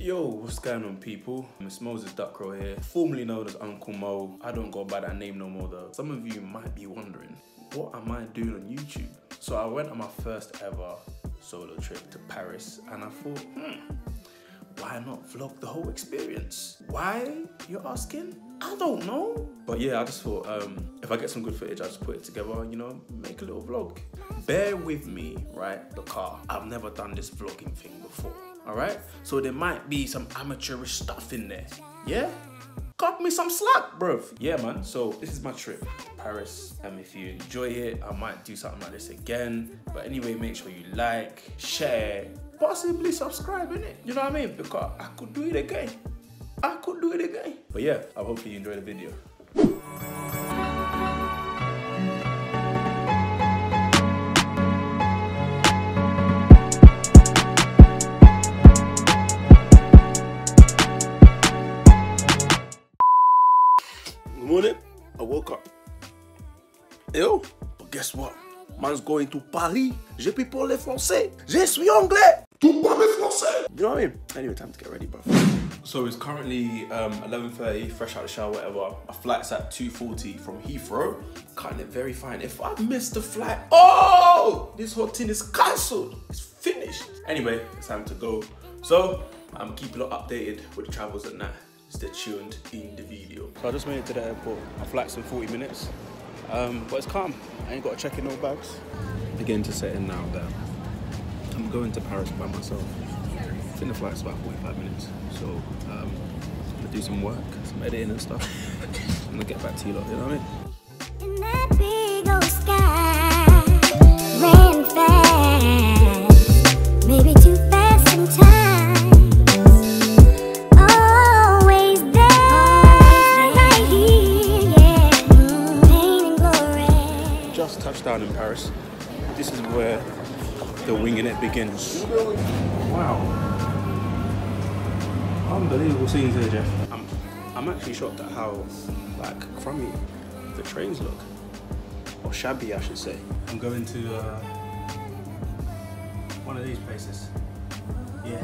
Yo, what's going on, people? It's Moses Duckrow here, formerly known as Uncle Mo. I don't go by that name no more though. Some of you might be wondering, what am I doing on YouTube? So I went on my first ever solo trip to Paris and I thought, why not vlog the whole experience? Why, you're asking? I don't know. But yeah, I just thought, if I get some good footage, I'll just put it together, you know, make a little vlog. Bear with me, right, the car. I've never done this vlogging thing before, all right? So there might be some amateurish stuff in there, yeah? Cut me some slack, bruv. Yeah, man, so this is my trip to Paris. If you enjoy it, I might do something like this again. But anyway, make sure you like, share, possibly subscribe, innit? You know what I mean? Because I could do it again. I could do it again. But yeah, I hope you enjoy the video. Good morning. I woke up. Yo, but guess what? Man's going to Paris. Je peux parler français. Je suis anglais. Tu parles français. You know what I mean? Anyway, time to get ready, bro. So it's currently 11:30, fresh out the shower, whatever. My flight's at 2:40 from Heathrow. Cutting it very fine. If I miss the flight, oh, this whole thing is cancelled. It's finished. Anyway, it's time to go. So I'm keeping it updated with the travels and that. Stay tuned in the video. So I just made it to the airport. My flight's in 40 minutes. But it's calm. I ain't got to check in no bags. Begin to set in now that I'm going to Paris by myself. I think the flight's about 45 minutes. So I'm gonna do some work, some editing and stuff. I'm gonna get back to you lot, you know what I mean? In that big old sky, ran fast, maybe too fast sometimes. Always there, right here, yeah. Pain and glory. Just touched down in Paris. This is where the winging it begins. Wow. Unbelievable scenes here, Jeff. I'm actually shocked at how, like, crummy the trains look. Or shabby, I should say. I'm going to one of these places. Yeah.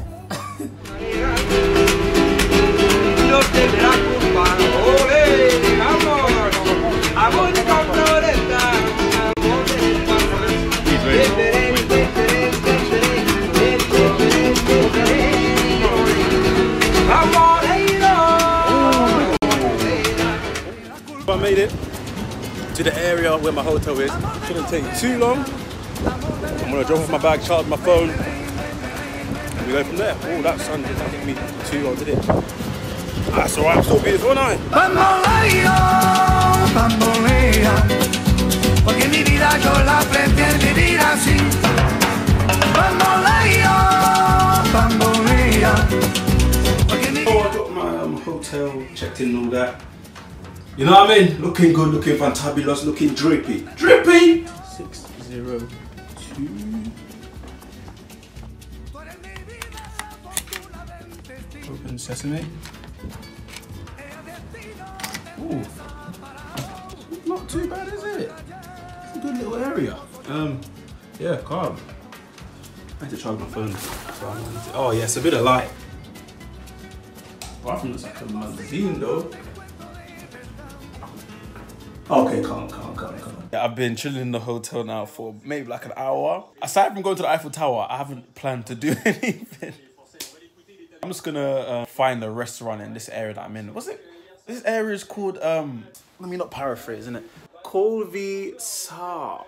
I made it to the area where my hotel is. Shouldn't take too long. I'm gonna drop off my bag, charge my phone, and we go from there. Oh, that sun did not hit me too well, did it? That's alright, I'm still beautiful, aren't I? Oh, I got my hotel checked in and all that. You know what I mean? Looking good, looking fantabulous, looking drippy. Drippy! 602. Open sesame. Ooh. Not too bad, is it? It's a good little area. Yeah, calm. I had to charge my phone. Oh yeah, it's a bit of light. Bathroom looks like a magazine though. Okay, calm. Yeah, I've been chilling in the hotel now for maybe like an hour. Aside from going to the Eiffel Tower, I haven't planned to do anything. I'm just gonna find a restaurant in this area that I'm in. What's it? This area is called, let me not paraphrase, innit? Corvisar.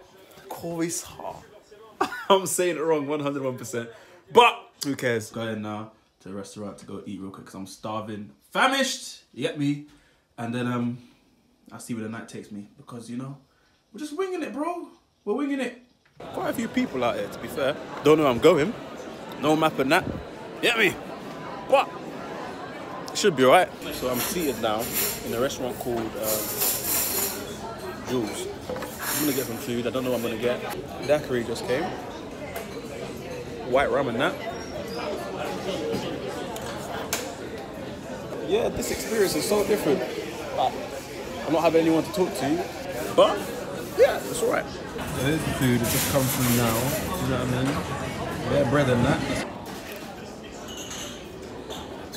I'm saying it wrong 101%. But who cares? Going now to the restaurant to go eat real quick because I'm starving. Famished, you get me? And then I'll see where the night takes me because, you know, we're just winging it, bro. We're winging it. Quite a few people out here, to be fair. Don't know where I'm going. No map and that. Get me? What? It should be alright. So I'm seated now in a restaurant called Jules. I'm gonna get some food. I don't know what I'm gonna get. Daiquiri just came. White rum and that. Yeah, this experience is so different. I'm not having anyone to talk to, but yeah, it's alright. So here's the food, it's just come through now, do you know what I mean? Yeah, bread and that.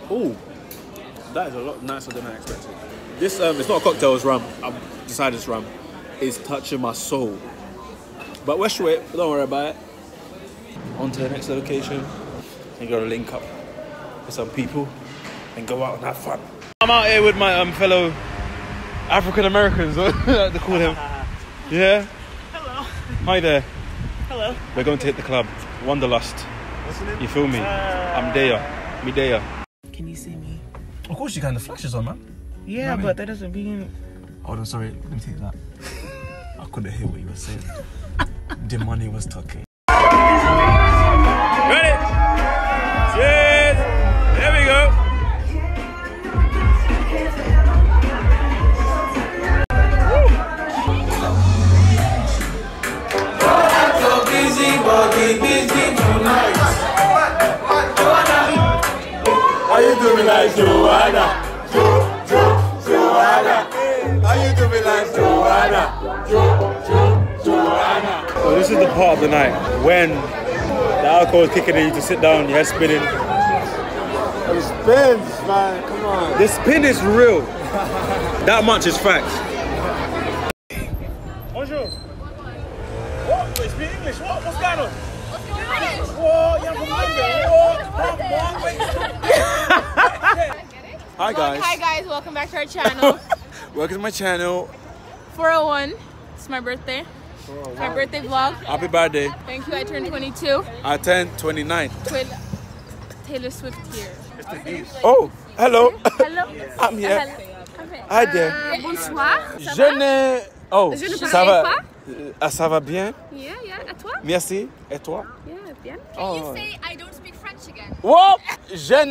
Oh, that is a lot nicer than I expected. This it's not a cocktail, it's rum. I've decided it's rum. It's touching my soul. But we're straight, don't worry about it. On to the next location. And gotta link up with some people and go out and have fun. I'm out here with my fellow African Americans, I like to call them. Yeah? Hello. Hi there. Hello. We're going to hit the club. Wanderlust. You feel me? I'm there. Me there. Can you see me? Of course you can, the flash is on, man. Yeah, but that doesn't mean... Hold on, sorry, let me take that. I couldn't hear what you were saying. The money was talking. Ready? Cheers! There we go. How you doing like Joanna? Joanna. How you doing like Joanna? Joanna. So this is the part of the night when the alcohol is kicking in, you to sit down, your head spinning. It spins, man. Come on. The spin is real. That much is fact. Bonjour. What? Wait, speak English. What? What's going on? What? You're from London. Hi guys. Hi guys, welcome back to our channel. Welcome to my channel. 401. It's my birthday. My birthday vlog. Happy birthday. Thank you. I turned 22. I turned 29. With Taylor Swift here. Oh, hello. Hello. I'm here. Hello. Hi there. Bonsoir. Ça Je va? ne... Oh, Je ne ça parle va. pas. Ça va bien? Yeah, yeah. À toi? Merci. Et toi? Yeah, bien. Oh. Say I don't speak French again. Oh, je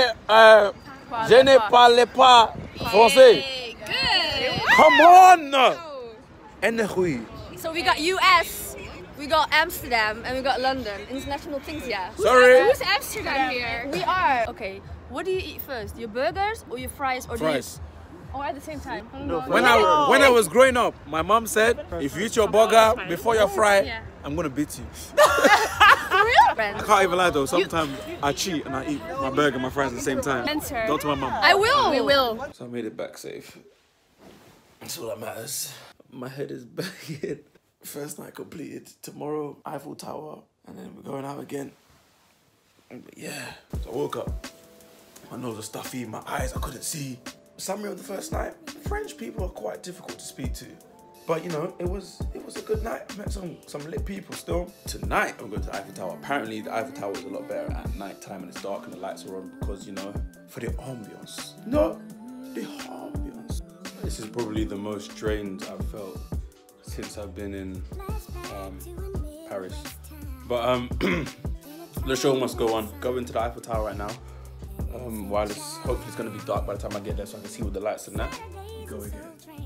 ne parle pas français. Hey, good. Come on. Energie. So we got US, we got Amsterdam, and we got London. International things, yeah. Sorry. Who's Amsterdam here? We are. Okay, what do you eat first? Your burgers or your fries or Fries. Oh, at the same time. When I was growing up, my mom said, if you eat your burger before your fry, Yeah. I'm gonna beat you. For real? I can't even lie though, sometimes I cheat and I eat my burger and my fries at the same time. Answer. Don't tell my mom. I will. We will. So I made it back safe. That's all that matters. My head is back in. First night completed. Tomorrow, Eiffel Tower, and then we're going out again. Yeah. So I woke up. My nose was stuffy, my eyes I couldn't see. Summary of the first night. French people are quite difficult to speak to. But you know, it was a good night. I met some lit people still. Tonight I'm going to the Eiffel Tower. Apparently the Eiffel Tower is a lot better at night time and it's dark and the lights are on because, you know, for the ambience. No, the ambience. This is probably the most drained I've felt since I've been in Paris. But the show must go on. Go into the Eiffel Tower right now. While hopefully it's gonna be dark by the time I get there so I can see with the lights and that. Go again.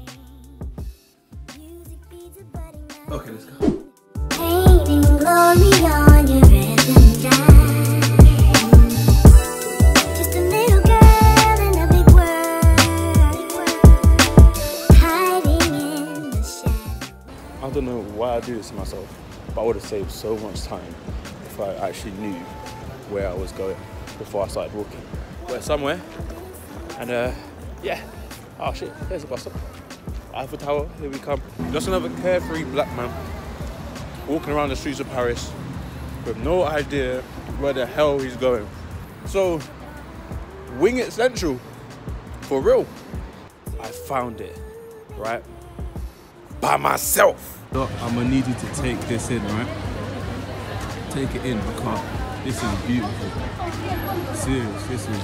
Okay, let's go. Painting glory on your rhythm line. Just a little girl in a big world, hiding in the shadows. I don't know why I do this to myself, but I would have saved so much time if I actually knew where I was going before I started walking. We're somewhere, and yeah. Oh shit, there's a bus stop. Eiffel Tower, here we come. Just another carefree black man walking around the streets of Paris with no idea where the hell he's going. So, wing it central, for real. I found it, right? By myself. Look, I'm gonna need you to take this in, right? Take it in, I can't. This is beautiful. Serious, this is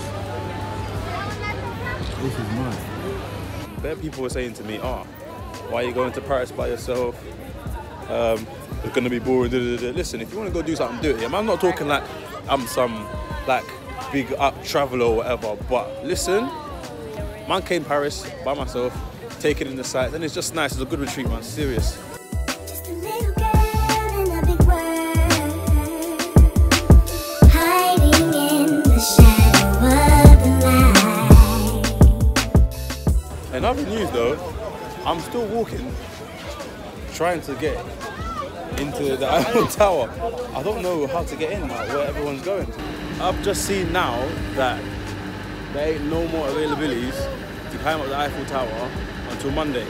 mad. There people were saying to me, oh, why are you going to Paris by yourself? It's gonna be boring. Listen, if you want to go do something, do it. I'm not talking like I'm some like big up traveler or whatever, but listen, man came Paris by myself, taking in the sights, and it's just nice. It's a good retreat, man. Serious. Just a little girl in a big world, hiding in the shadow of the night. In other news though, I'm still walking, trying to get into the Eiffel Tower. I don't know how to get in now, where everyone's going. I've just seen now that there ain't no more availabilities to climb up the Eiffel Tower until Monday.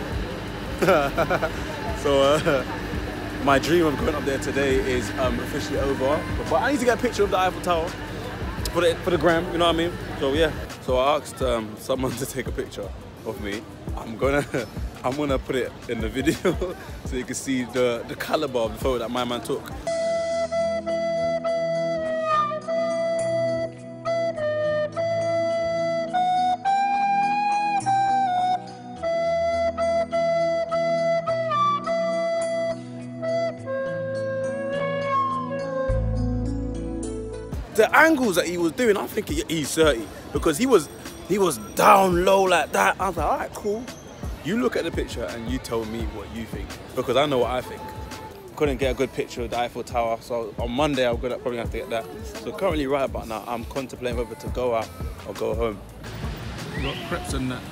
So my dream of going up there today is officially over. But I need to get a picture of the Eiffel Tower for the gram, you know what I mean? So yeah. So I asked someone to take a picture of me. I'm gonna put it in the video so you can see the caliber of the photo that my man took. The angles that he was doing, I'm thinking he's 30 because he was down low like that. I was like, all right, cool. You look at the picture and you tell me what you think because I know what I think. Couldn't get a good picture of the Eiffel Tower, so on Monday I'm gonna probably have to get that. So currently, right about now, I'm contemplating whether to go out or go home. Got crepes and that.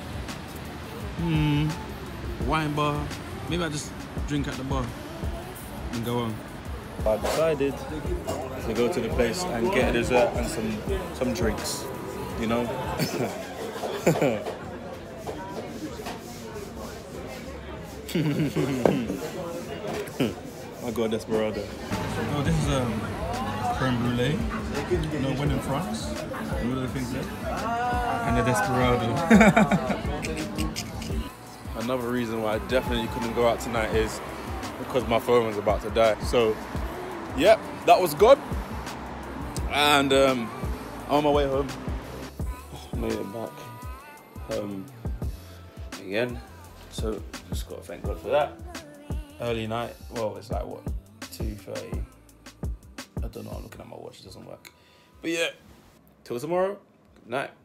Wine bar. Maybe I just drink at the bar and go home. I decided to go to the place and get a dessert and some drinks, you know. I got a desperado. Oh, this is creme brulee. You know, when in France. You know the things there. And a desperado. Another reason why I definitely couldn't go out tonight is because my phone was about to die. So, yep, that was good. And I'm on my way home. Made it back home again. So just gotta thank God for that. Early night. Well, it's like what, 2:30. I don't know. I'm looking at my watch. It doesn't work. But yeah, till tomorrow. Good night.